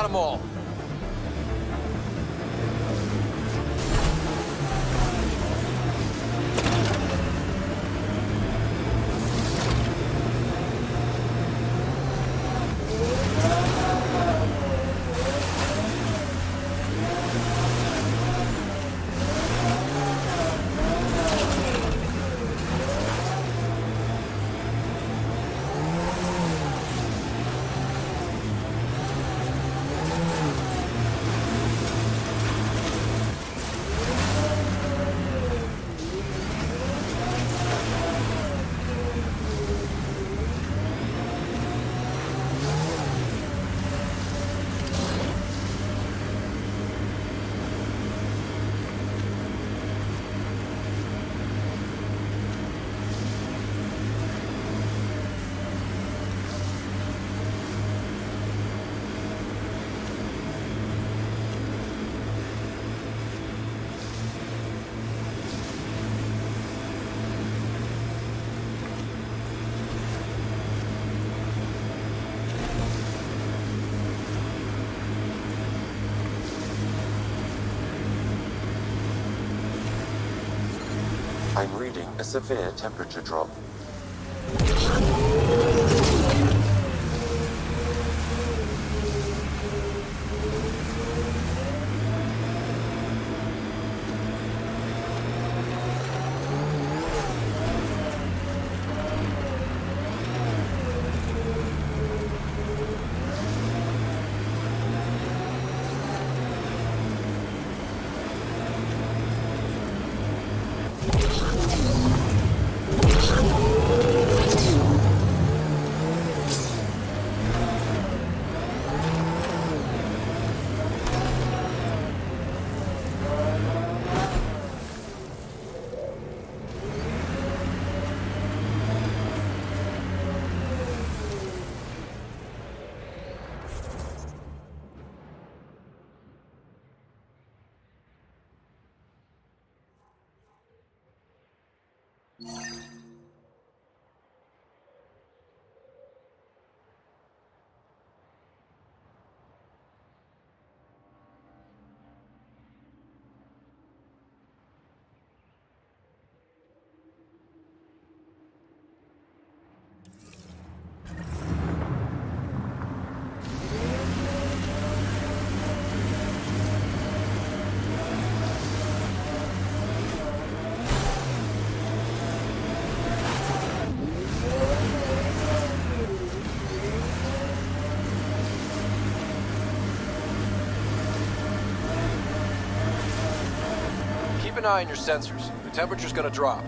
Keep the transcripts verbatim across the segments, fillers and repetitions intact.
got them all. I'm reading a severe temperature drop. Keep an eye on your sensors. The temperature's gonna drop.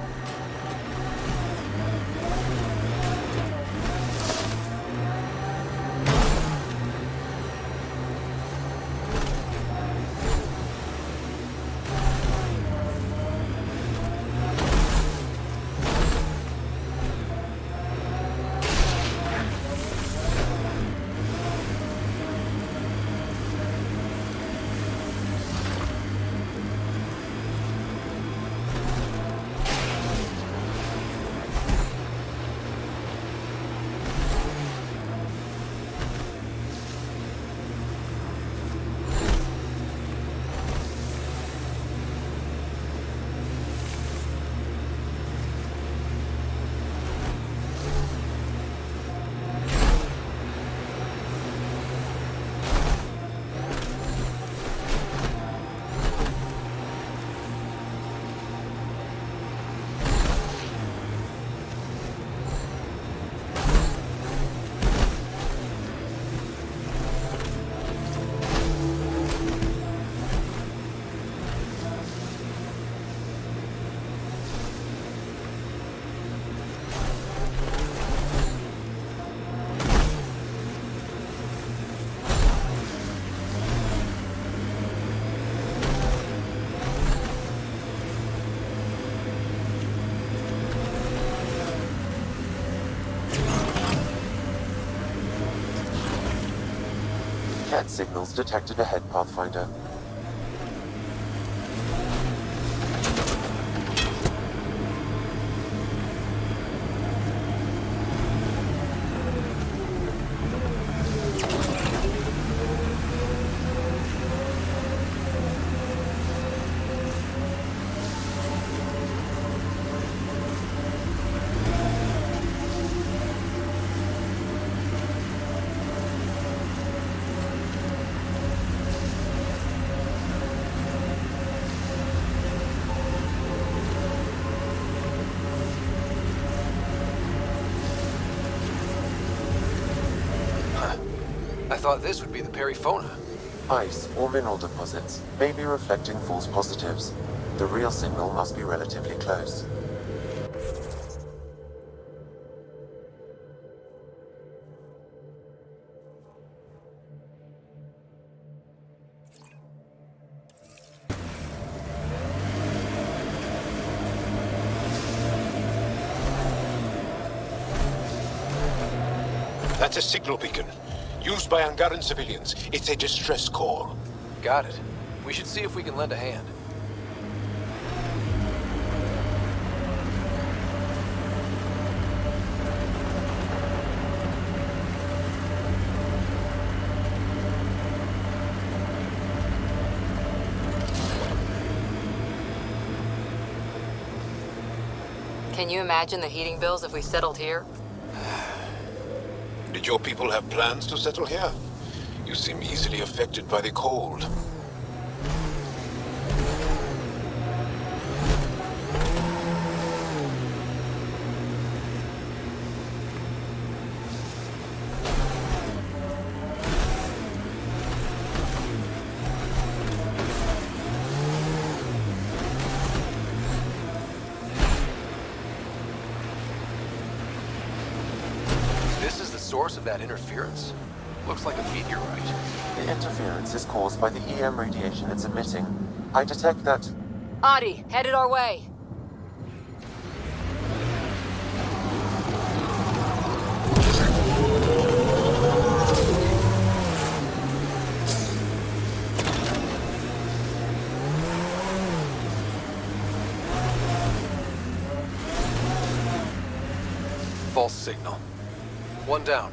Cat signals detected ahead, Pathfinder. thought this would be the periphona. Ice or mineral deposits may be reflecting false positives. The real signal must be relatively close. That's a signal beacon, used by Angaran civilians. It's a distress call. Got it. We should see if we can lend a hand. Can you imagine the heating bills if we settled here? Did your people have plans to settle here? You seem easily affected by the cold. Source of that interference? Looks like a meteorite. The interference is caused by the E M radiation it's emitting. I detect that... Adi, headed our way. False signal. One down.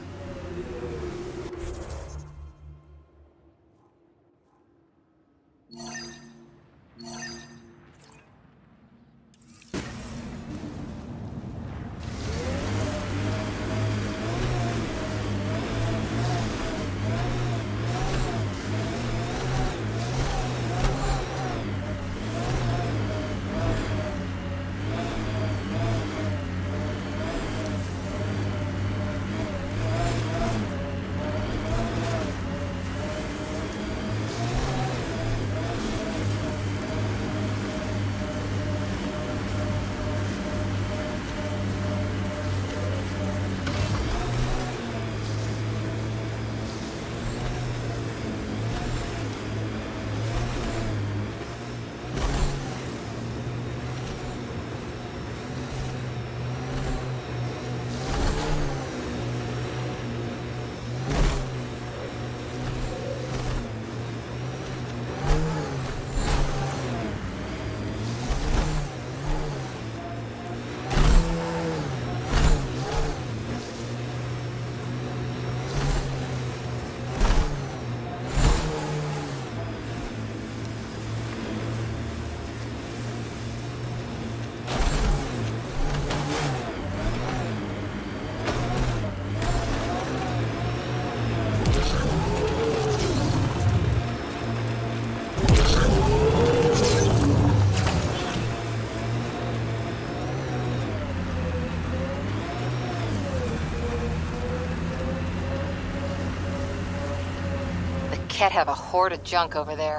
Can't have a horde of junk over there.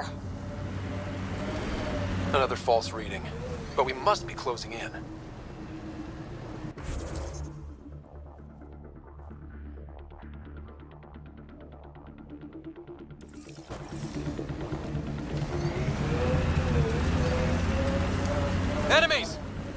Another false reading. But we must be closing in. Enemies!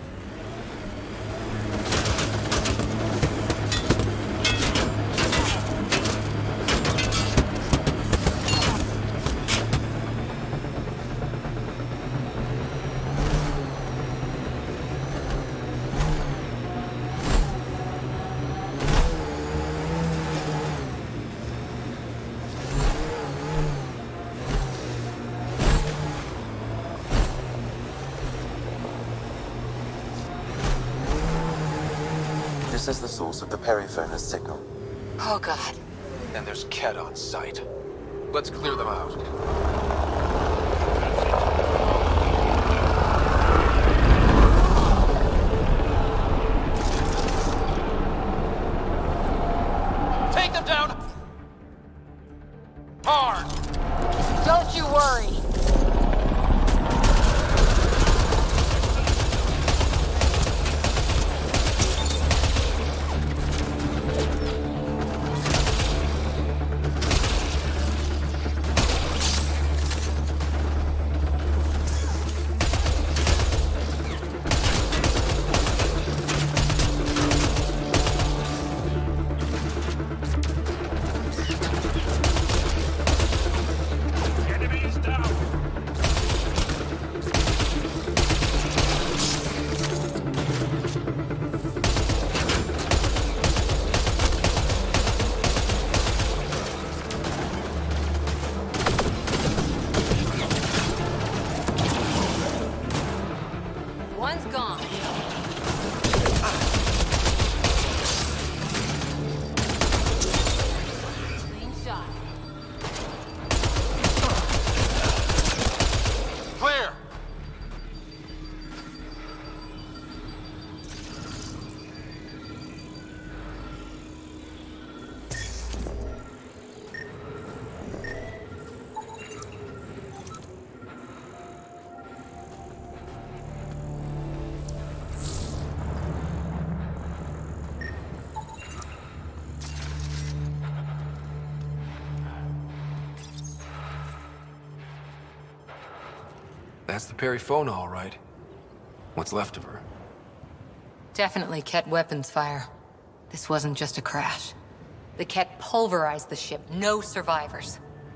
This is the source of the periphona's signal. Oh, God. And there's Ket on site. Let's clear them out. Take them down! That's the Perifona, all right. What's left of her. Definitely Ket weapons fire. This wasn't just a crash. The Ket pulverized the ship. No survivors.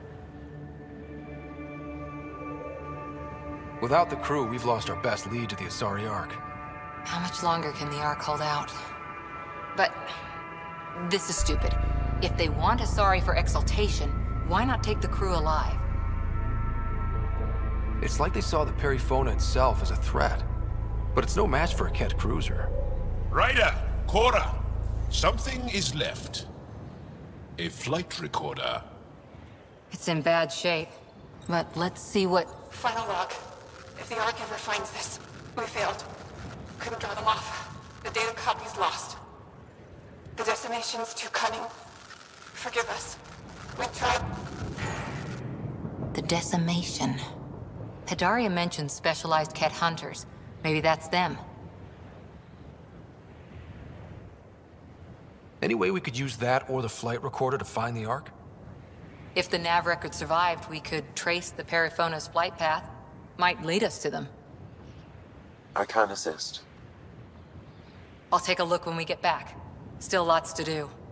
Without the crew, we've lost our best lead to the Asari Ark. How much longer can the Ark hold out? But this is stupid. If they want Asari for exaltation, why not take the crew alive? It's like they saw the Perifona itself as a threat. But it's no match for a Ket cruiser. Ryder, Cora, something is left. A flight recorder. It's in bad shape. But let's see what... Final log. If the Ark ever finds this, we failed. Couldn't draw them off. The data copy's lost. The decimation's too cunning. Forgive us. We tried... The decimation. Hidaria mentioned specialized Ket hunters. Maybe that's them. Any way we could use that or the flight recorder to find the Ark? If the nav record survived, we could trace the Perifona's flight path. Might lead us to them. I can assist. I'll take a look when we get back. Still lots to do.